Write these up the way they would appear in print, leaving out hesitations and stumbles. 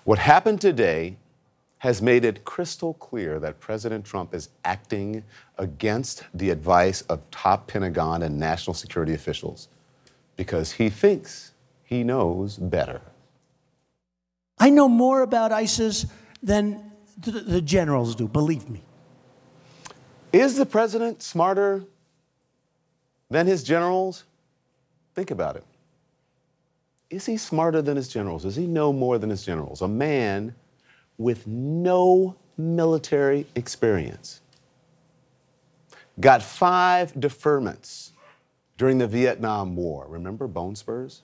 What happened today has made it crystal clear that President Trump is acting against the advice of top Pentagon and national security officials because he thinks he knows better. I know more about ISIS than the generals do, believe me. Is the president smarter than his generals? Think about it. Is he smarter than his generals? Does he know more than his generals? A man with no military experience got 5 deferments during the Vietnam War. Remember bone spurs?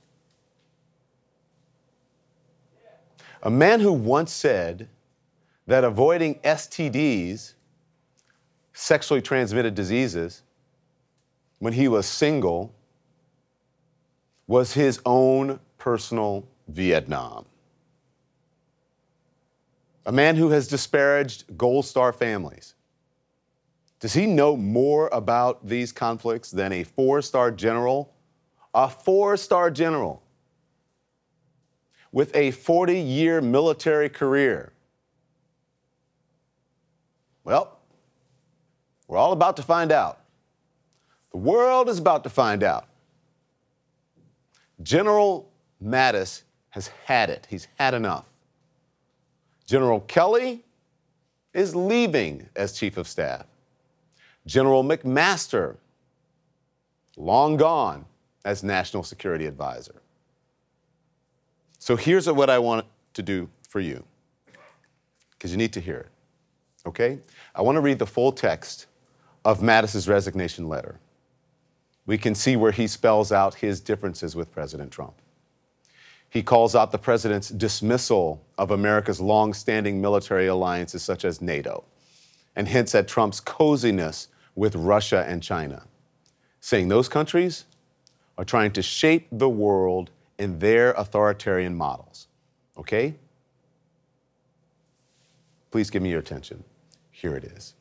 A man who once said that avoiding STDs, sexually transmitted diseases, when he was single, was his own personal Vietnam. A man who has disparaged Gold Star families. Does he know more about these conflicts than a 4-star general? A 4-star general with a 40-year military career. Well, we're all about to find out. The world is about to find out. General Mattis has had it. He's had enough. General Kelly is leaving as Chief of Staff. General McMaster, long gone as National Security Advisor. So here's what I want to do for you, because you need to hear it, okay? I want to read the full text of Mattis's resignation letter. We can see where he spells out his differences with President Trump. He calls out the president's dismissal of America's long-standing military alliances such as NATO and hints at Trump's coziness with Russia and China, saying those countries are trying to shape the world in their authoritarian models, okay? Please give me your attention. Here it is.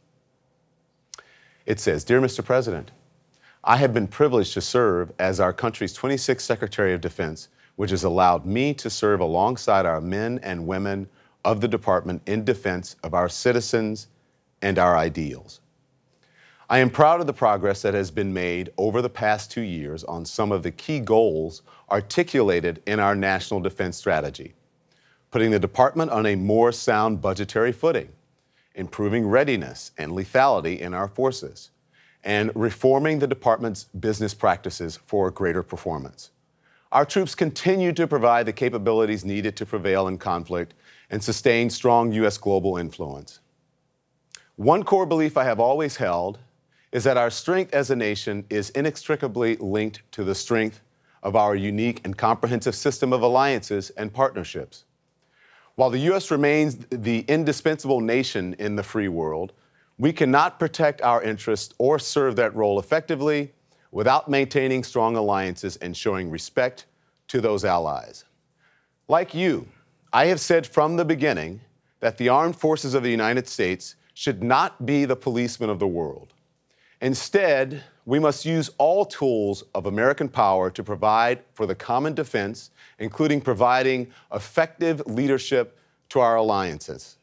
It says, "Dear Mr. President, I have been privileged to serve as our country's 26th Secretary of Defense, which has allowed me to serve alongside our men and women of the department in defense of our citizens and our ideals. I am proud of the progress that has been made over the past 2 years on some of the key goals articulated in our national defense strategy, putting the department on a more sound budgetary footing, improving readiness and lethality in our forces, and reforming the department's business practices for greater performance. Our troops continue to provide the capabilities needed to prevail in conflict and sustain strong U.S. global influence. One core belief I have always held is that our strength as a nation is inextricably linked to the strength of our unique and comprehensive system of alliances and partnerships. While the U.S. remains the indispensable nation in the free world, we cannot protect our interests or serve that role effectively without maintaining strong alliances and showing respect to those allies. Like you, I have said from the beginning that the armed forces of the United States should not be the policemen of the world. Instead, we must use all tools of American power to provide for the common defense, including providing effective leadership to our alliances.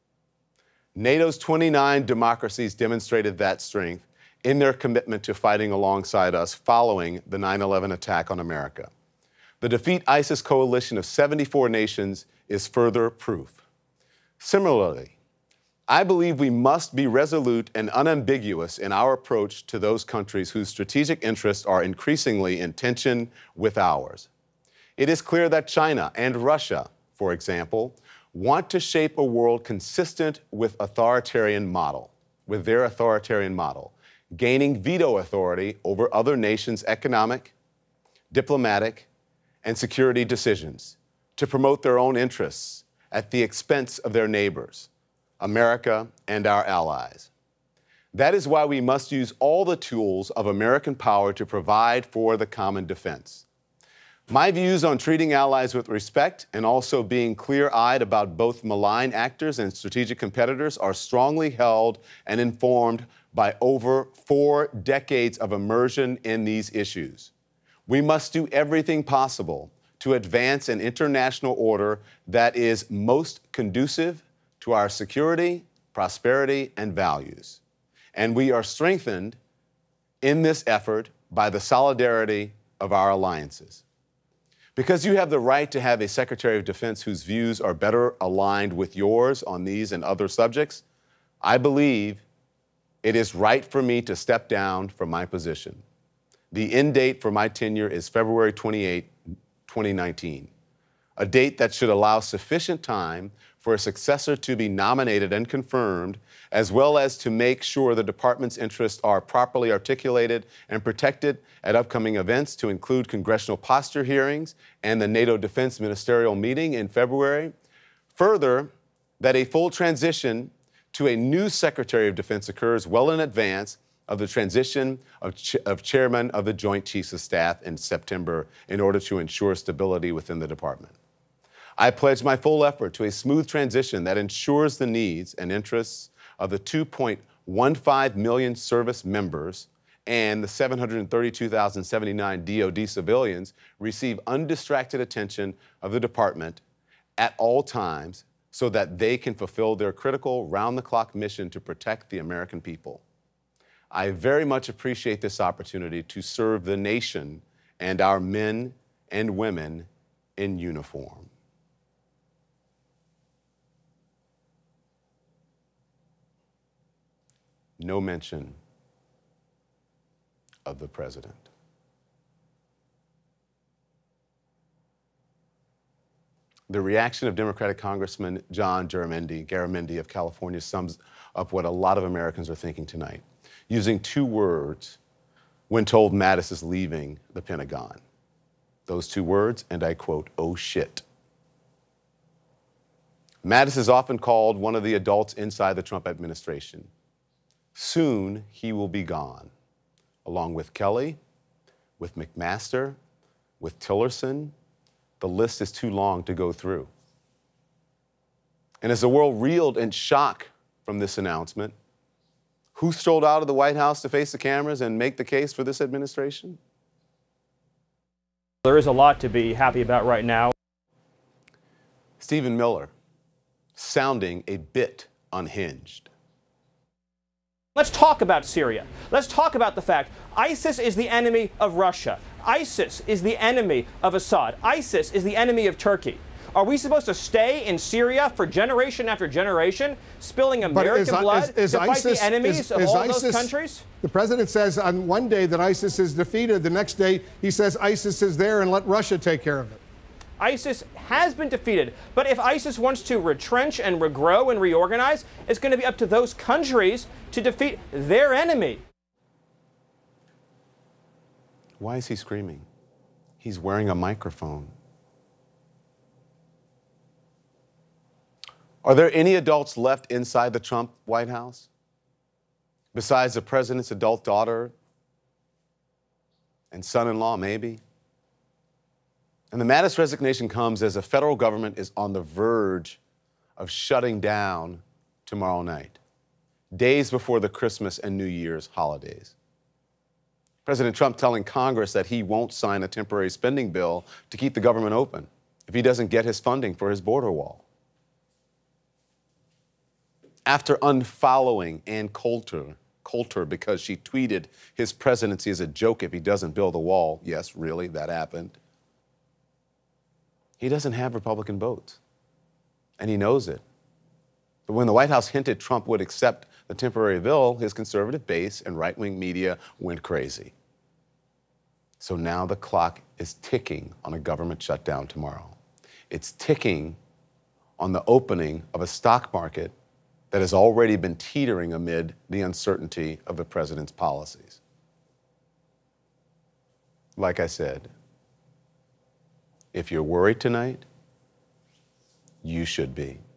NATO's 29 democracies demonstrated that strength in their commitment to fighting alongside us following the 9/11 attack on America. The Defeat ISIS coalition of 74 nations is further proof. Similarly, I believe we must be resolute and unambiguous in our approach to those countries whose strategic interests are increasingly in tension with ours. It is clear that China and Russia, for example, want to shape a world consistent with their authoritarian model, gaining veto authority over other nations' economic, diplomatic, and security decisions to promote their own interests at the expense of their neighbors, America and our allies. That is why we must use all the tools of American power to provide for the common defense. My views on treating allies with respect and also being clear-eyed about both malign actors and strategic competitors are strongly held and informed by over 4 decades of immersion in these issues. We must do everything possible to advance an international order that is most conducive to our security, prosperity, and values. And we are strengthened in this effort by the solidarity of our alliances. Because you have the right to have a Secretary of Defense whose views are better aligned with yours on these and other subjects, I believe it is right for me to step down from my position. The end date for my tenure is February 28, 2019, a date that should allow sufficient time for a successor to be nominated and confirmed, as well as to make sure the department's interests are properly articulated and protected at upcoming events, to include congressional posture hearings and the NATO Defense Ministerial meeting in February. Further, that a full transition to a new Secretary of Defense occurs well in advance of the transition of Chairman of the Joint Chiefs of Staff in September, in order to ensure stability within the department. I pledge my full effort to a smooth transition that ensures the needs and interests of the 2.15 million service members and the 732,079 DoD civilians receive undistracted attention of the department at all times, so that they can fulfill their critical round-the-clock mission to protect the American people. I very much appreciate this opportunity to serve the nation and our men and women in uniform. No mention of the president. The reaction of Democratic Congressman John Garamendi of California sums up what a lot of Americans are thinking tonight, using two words when told Mattis is leaving the Pentagon. Those two words, and I quote, "Oh shit." Mattis is often called one of the adults inside the Trump administration. Soon he will be gone, along with Kelly, with McMaster, with Tillerson. The list is too long to go through. And as the world reeled in shock from this announcement, who strolled out of the White House to face the cameras and make the case for this administration? There is a lot to be happy about right now. Stephen Miller, sounding a bit unhinged. Let's talk about Syria. Let's talk about the fact ISIS is the enemy of Russia. ISIS is the enemy of Assad. ISIS is the enemy of Turkey. Are we supposed to stay in Syria for generation after generation, spilling American blood to fight the enemies of all those countries? The president says on one day that ISIS is defeated. The next day he says ISIS is there and let Russia take care of it. ISIS has been defeated. But if ISIS wants to retrench and regrow and reorganize, it's going to be up to those countries to defeat their enemy. Why is he screaming? He's wearing a microphone. Are there any adults left inside the Trump White House? Besides the president's adult daughter and son-in-law, maybe? And the Mattis resignation comes as the federal government is on the verge of shutting down tomorrow night, days before the Christmas and New Year's holidays. President Trump telling Congress that he won't sign a temporary spending bill to keep the government open if he doesn't get his funding for his border wall. After unfollowing Ann Coulter because she tweeted his presidency is a joke if he doesn't build a wall. Yes, really, that happened. He doesn't have Republican votes, and he knows it. But when the White House hinted Trump would accept the temporary bill, his conservative base and right-wing media went crazy. So now the clock is ticking on a government shutdown tomorrow. It's ticking on the opening of a stock market that has already been teetering amid the uncertainty of the president's policies. Like I said, if you're worried tonight, you should be.